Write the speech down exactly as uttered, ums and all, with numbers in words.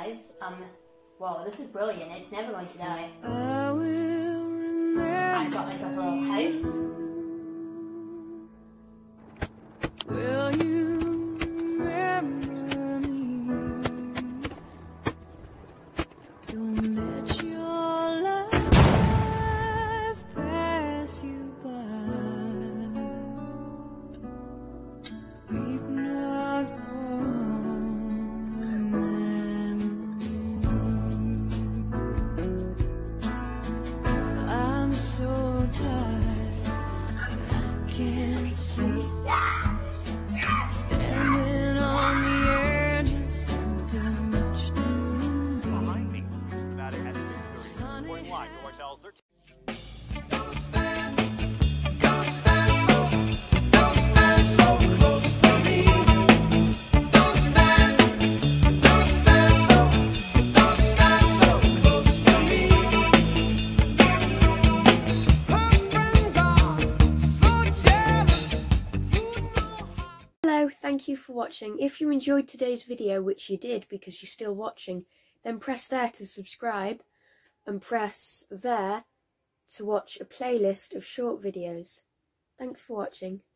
guys. Um, well, this is brilliant. It's never going to die. I will remember. I've got myself a little house. Will you remember me? Don't let your life pass you by. Weep not for the memories. I'm so tired, I can't sleep. Standing on the edge of something much too deep. Behind me, dramatic at six thirty. Reporting live to Martell's thirteen. Don't stand, don't stand so, don't stand so close to me. Don't stand, don't stand so, don't stand so close to me. Her friends are so jealous, you know how. Hello, thank you for watching. If you enjoyed today's video, which you did because you're still watching, then press there to subscribe and press there to watch a playlist of short videos. Thanks for watching.